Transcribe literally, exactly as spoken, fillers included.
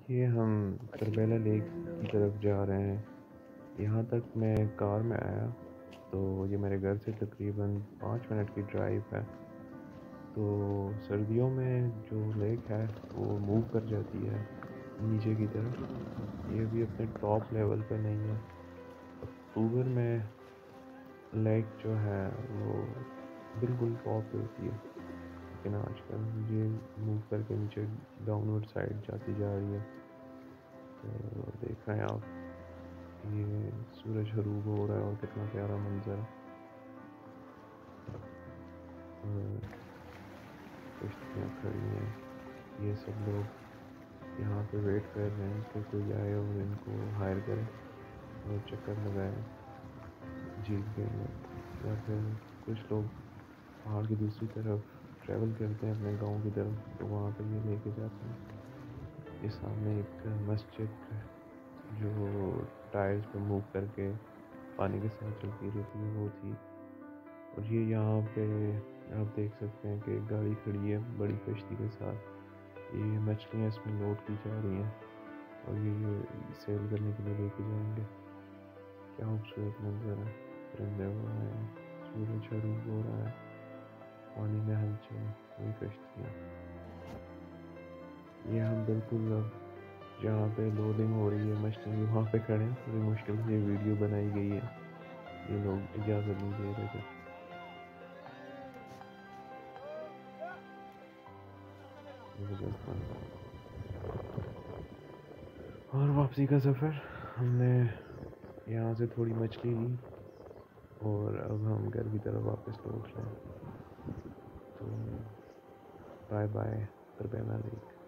ये हम तरबेला लेक की तरफ जा रहे हैं। यहाँ तक मैं कार में आया तो ये मेरे घर से तकरीबन पाँच मिनट की ड्राइव है। तो सर्दियों में जो लेक है वो मूव कर जाती है नीचे की तरफ। ये भी अपने टॉप लेवल पे नहीं है। अक्टूबर में लेक जो है वो बिल्कुल टॉप पे होती है, लेकिन आजकल ये मूव करके नीचे डाउनवर्ड साइड जाती जा रही है। तो देख रहे हैं आप, ये सूरज ग़रूब हो रहा है और कितना प्यारा मंजर है। और कश्तियाँ खड़ी हैं, ये सब लोग यहाँ पे वेट कर रहे हैं कि कोई आए और इनको हायर करे और चक्कर लगाए झील के अंदर। या फिर कुछ लोग पहाड़ की दूसरी तरफ ट्रैवल करते हैं अपने गांव की तरफ, तो वहाँ पे ये लेके जाते हैं। ये सामने एक मस्जिद है जो टायर्स पे मूव करके पानी के साथ चलती रहती है, वो थी। और ये यहाँ पे आप देख सकते हैं कि एक गाड़ी खड़ी है बड़ी कश्ती के साथ। ये मछलियाँ इसमें लोड की जा रही हैं और ये ये सेल करने के लिए लेके जाएंगे। क्या खूबसूरत मंजर है, परिंदे हो रहे हैं, सूरज ग़रूब हो रहा है, पानी में हलचल, वही कश्तियाँ। ये हम बिल्कुल अब जहाँ पे लोडिंग हो रही है मछलियों की वहाँ पे खड़े हैं। बड़ी मुश्किल से ये वीडियो बनाई गई है, ये लोग इजाज़त नहीं दे रहे थे। और वापसी का सफ़र, हमने यहाँ से थोड़ी मछली ली और अब हम घर की तरफ वापस लौट रहे हैं। तो बाय बाय तरबेला लेक।